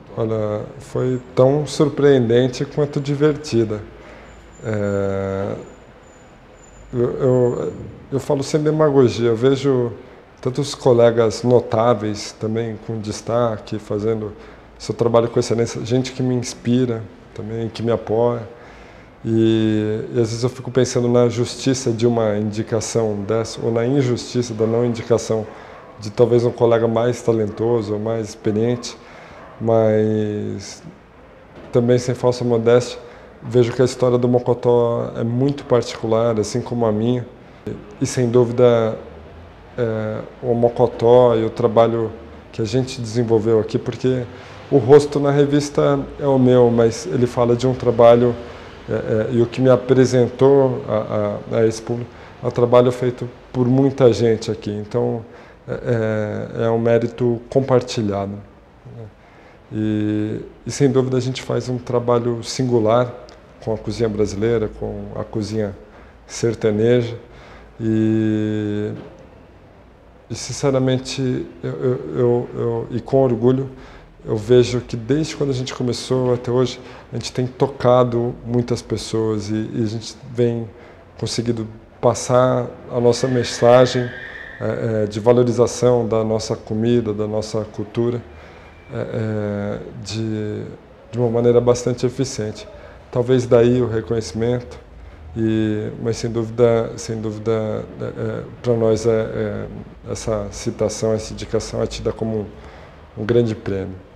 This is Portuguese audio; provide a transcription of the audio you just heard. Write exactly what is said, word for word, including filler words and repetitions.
Olha, foi tão surpreendente quanto divertida. É, eu, eu, eu falo sem demagogia, eu vejo tantos colegas notáveis também com destaque, fazendo seu trabalho com excelência, gente que me inspira também, que me apoia. E, e às vezes eu fico pensando na justiça de uma indicação dessa, ou na injustiça da não indicação de talvez um colega mais talentoso ou mais experiente, mas também sem falsa modéstia, vejo que a história do Mocotó é muito particular, assim como a minha, e sem dúvida é, o Mocotó e o trabalho que a gente desenvolveu aqui, porque o rosto na revista é o meu, mas ele fala de um trabalho, é, é, e o que me apresentou a, a, a esse público é um trabalho feito por muita gente aqui, então é, é, é um mérito compartilhado. E, e sem dúvida a gente faz um trabalho singular com a cozinha brasileira, com a cozinha sertaneja e, e sinceramente eu, eu, eu, eu, e com orgulho eu vejo que desde quando a gente começou até hoje a gente tem tocado muitas pessoas e, e a gente vem conseguido passar a nossa mensagem é, é, de valorização da nossa comida, da nossa cultura. É, de, de uma maneira bastante eficiente. Talvez daí o reconhecimento, e, mas sem dúvida, sem dúvida é, é, para nós é, é, essa citação, essa indicação é tida como um, um grande prêmio.